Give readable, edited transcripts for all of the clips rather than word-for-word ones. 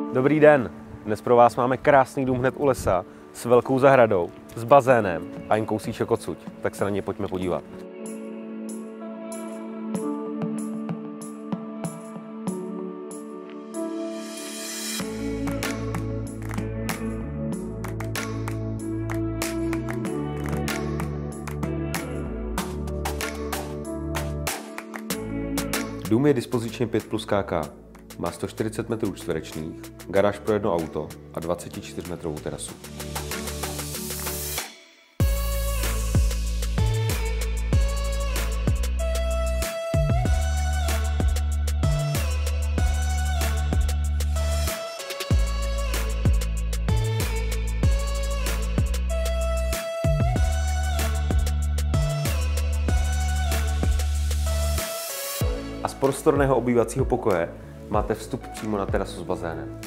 Dobrý den, dnes pro vás máme krásný dům hned u lesa s velkou zahradou, s bazénem a jen kousíček odsud, tak se na něj pojďme podívat. Dům je dispozičně 5+ KK. Má 140 metrů čtverečných, garáž pro jedno auto a 24metrovou terasu. A z prostorného obývacího pokoje máte vstup přímo na terasu s bazénem.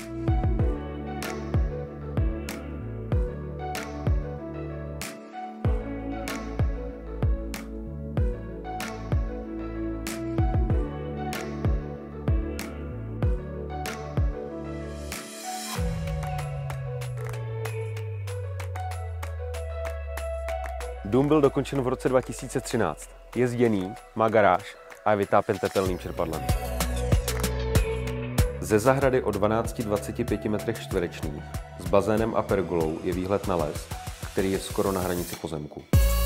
Dům byl dokončen v roce 2013. Je zděný, má garáž a je vytápěn tepelným čerpadlem. Ze zahrady o 12-25 metrech čtverečních s bazénem a pergolou je výhled na les, který je skoro na hranici pozemku.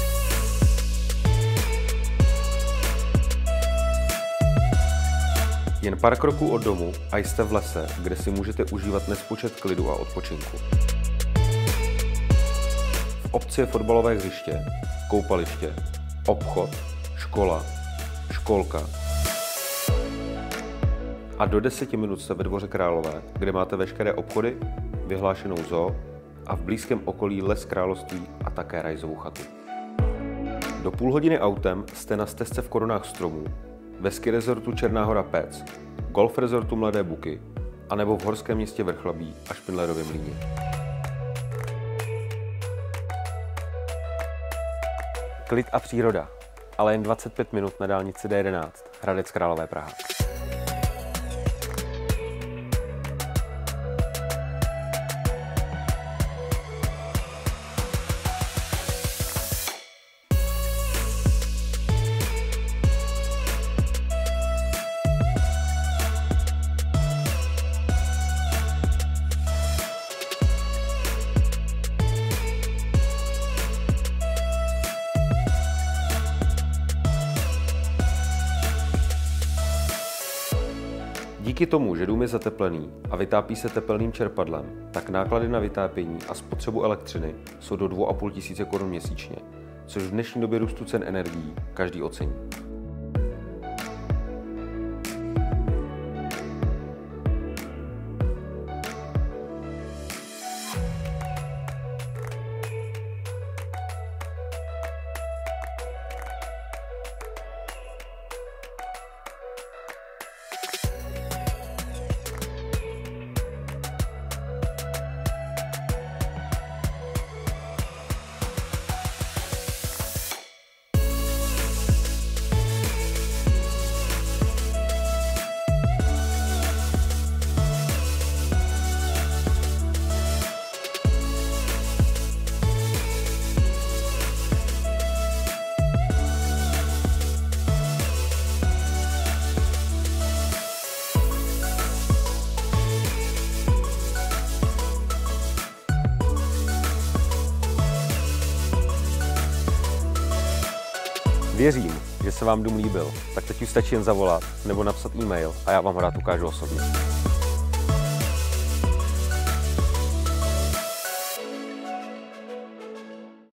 Jen pár kroků od domu a jste v lese, kde si můžete užívat nespočet klidu a odpočinku. V obci je fotbalové hřiště, koupaliště, obchod, škola, školka. A do 10 minut jste ve Dvoře Králové, kde máte veškeré obchody, vyhlášenou zoo a v blízkém okolí les království a také rajzovou chatu. Do půl hodiny autem jste na stezce v korunách stromů, ve ski rezortu Černá Hora Pec, golf rezortu Mladé Buky a nebo v horském městě Vrchlabí a Špindlerově Mlýně. Klid a příroda, ale jen 25 minut na dálnici D11, Hradec Králové, Praha. Díky tomu, že dům je zateplený a vytápí se tepelným čerpadlem, tak náklady na vytápění a spotřebu elektřiny jsou do 2 500 korun měsíčně, což v dnešní době růstu cen energií každý ocení. Věřím, že se vám dům líbil, tak teď už stačí jen zavolat nebo napsat e-mail a já vám ho rád ukážu osobně.